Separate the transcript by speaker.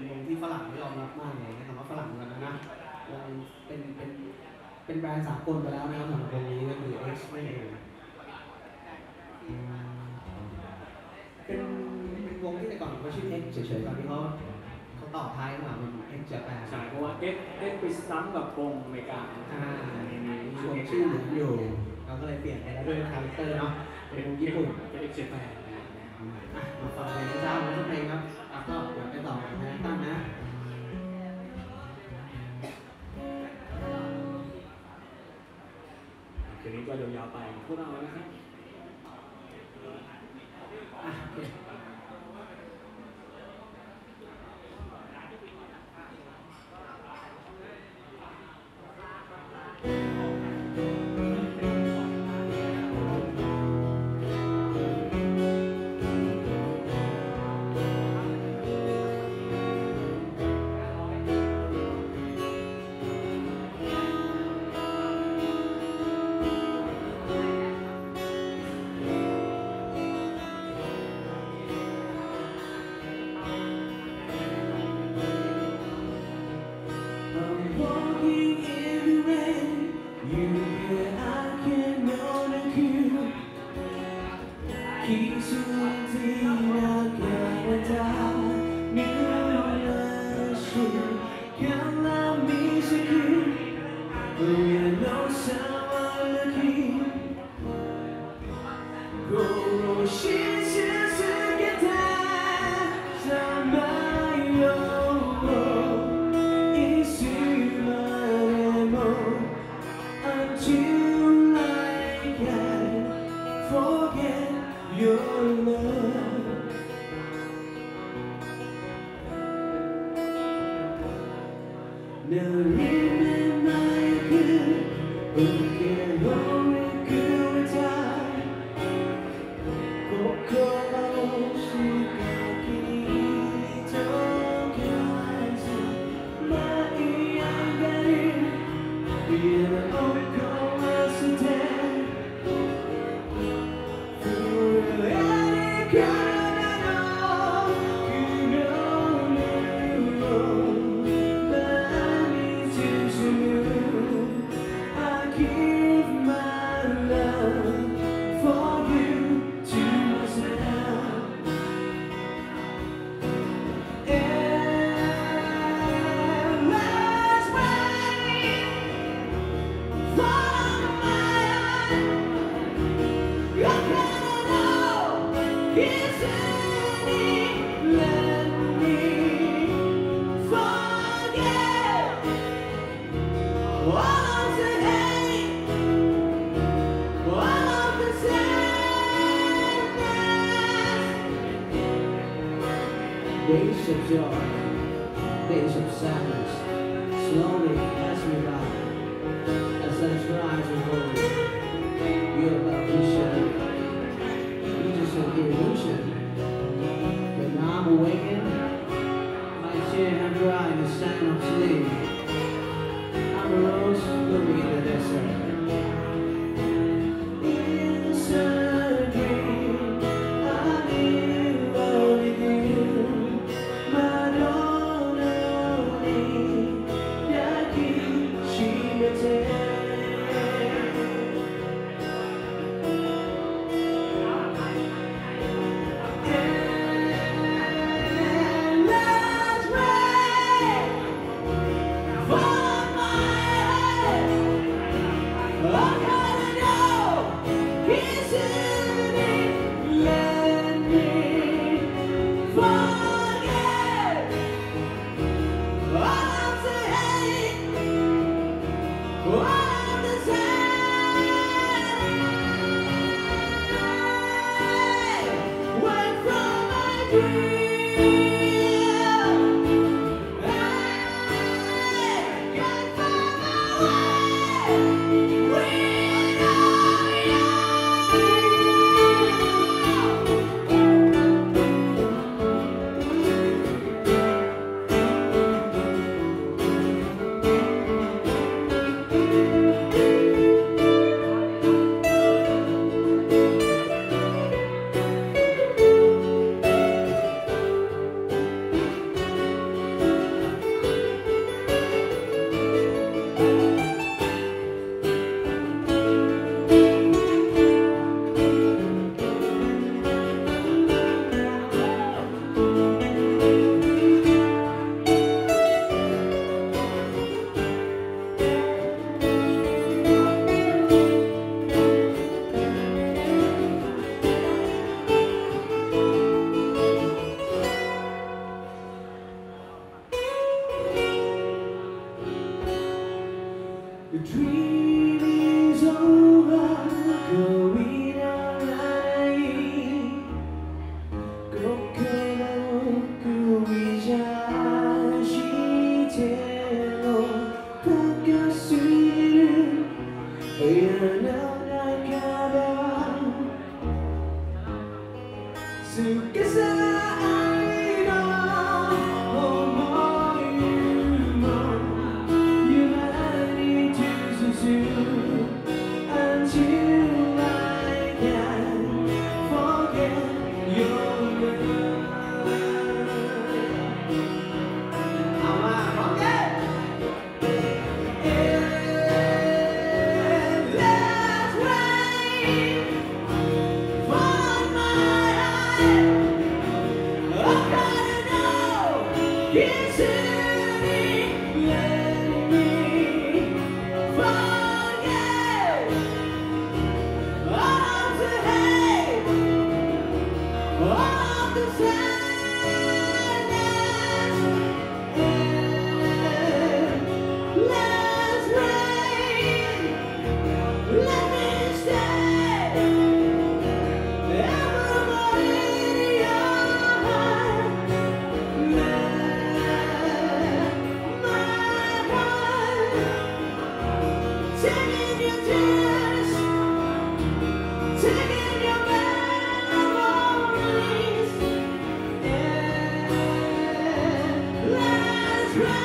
Speaker 1: วงที่ฝรั่งไม่ยอมรับมากเลยนะคำว่าฝรั่งกันนะวงเป็นแบรนด์สากลไปแล้วนะครับสำหรับวงนี้ก็คือ X นั่นเองเป็นวงที่แต่ก่อนเขาชื่อ X เฉยๆตอนนี้เขาต่อท้ายมาเป็น X Japan
Speaker 2: ใช่เพราะว่า X ไปซ้ำกับวงอเมริกา
Speaker 1: มีช่วงชื่อเหลืออยู่เราก็เลยเปลี่ยนไปแล้วด้วยคาแรคเตอร์เนาะเป็นวงญี่ปุ่น
Speaker 2: เป็น X Japan
Speaker 1: มาฟังเพลงเจ้ามาทุกเพลงครับก็เดี๋ยวไปต่อกับแม่ตั้งนะ
Speaker 2: คืนนี้ก็ยาวๆไปพวกเรานะครับ
Speaker 1: Days of joy, days of sadness, slowly pass me by. As I try to hold your love to shine, it's just an illusion. But now I'm awakened, my tears have dried in the sand of sleep. I'm a rose blooming in the desert.
Speaker 3: For my
Speaker 1: Let's ride.